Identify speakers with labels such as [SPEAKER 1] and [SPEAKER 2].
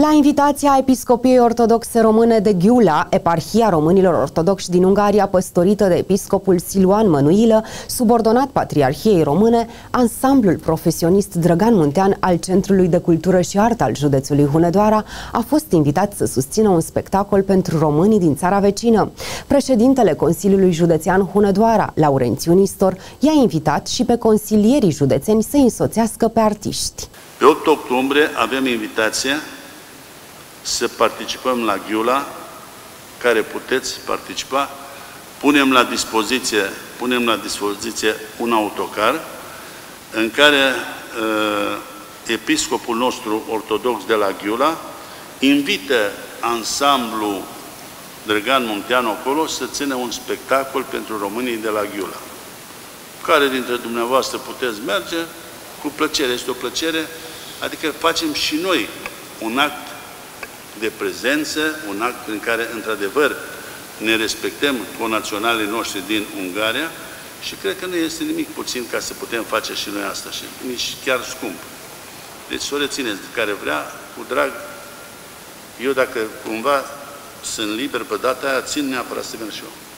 [SPEAKER 1] La invitația Episcopiei Ortodoxe Române de Ghiula, eparhia românilor ortodoxi din Ungaria, păstorită de episcopul Siluan Mănuilă, subordonat Patriarhiei Române, ansamblul profesionist Drăgan Muntean al Centrului de Cultură și Artă al județului Hunedoara a fost invitat să susțină un spectacol pentru românii din țara vecină. Președintele Consiliului Județean Hunedoara, Laurențiu Nistor, i-a invitat și pe consilierii județeni să însoțească pe artiști.
[SPEAKER 2] Pe 8 octombrie avem invitația să participăm la Ghiula, care puteți participa. Punem la dispoziție un autocar în care episcopul nostru ortodox de la Ghiula invită ansamblul Drăgan Muntean acolo să țină un spectacol pentru românii de la Ghiula. Care dintre dumneavoastră puteți merge? Cu plăcere. Este o plăcere, adică facem și noi un act de prezență, un act prin care, într-adevăr, ne respectăm conaționalii noștri din Ungaria și cred că nu este nimic puțin ca să putem face și noi asta și nici chiar scump. Deci să o rețineți, care vrea, cu drag. Eu, dacă cumva sunt liber pe data aia, țin neapărat să merg și eu.